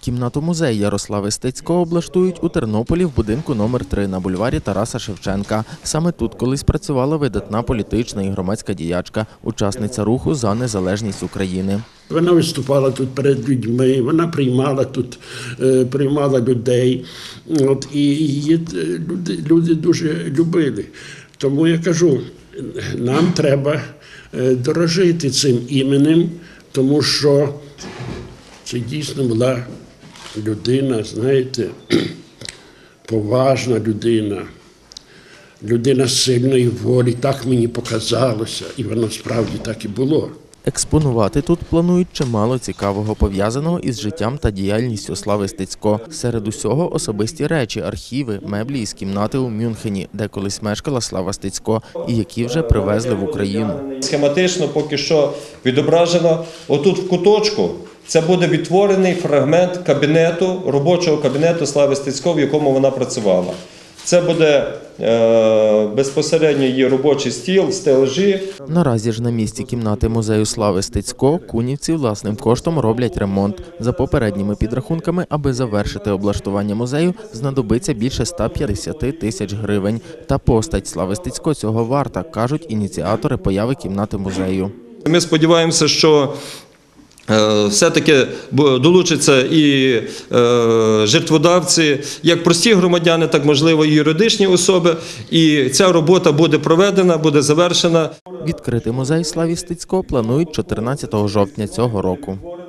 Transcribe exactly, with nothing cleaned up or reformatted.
Кімнату музею Ярослави Стецько облаштують у Тернополі в будинку номер три на бульварі Тараса Шевченка. Саме тут колись працювала видатна політична і громадська діячка, учасниця руху за незалежність України. Вона виступала тут перед людьми, вона приймала тут, приймала людей. От, і її люди, люди дуже любили. Тому я кажу, нам треба дорожити цим іменем, тому що це дійсно була людина, знаєте, поважна людина, людина сильної волі, так мені показалося, і воно справді так і було. Експонувати тут планують чимало цікавого, пов'язаного із життям та діяльністю Слави Стецько. Серед усього особисті речі, архіви, меблі із кімнати у Мюнхені, де колись мешкала Слава Стецько, і які вже привезли в Україну. Схематично поки що відображено отут в куточку. Це буде відтворений фрагмент кабінету, робочого кабінету Слави Стецько, в якому вона працювала. Це буде е, безпосередньо її робочий стіл, стелажі. Наразі ж на місці кімнати музею Слави Стецько кунівці власним коштом роблять ремонт. За попередніми підрахунками, аби завершити облаштування музею, знадобиться більше ста п'ятдесяти тисяч гривень. Та постать Слави Стецько цього варта, кажуть ініціатори появи кімнати музею. Ми сподіваємося, що все-таки долучаться і жертводавці, як прості громадяни, так, можливо, і юридичні особи. І ця робота буде проведена, буде завершена. Відкрити музей Славі Стецько планують чотирнадцятого жовтня цього року.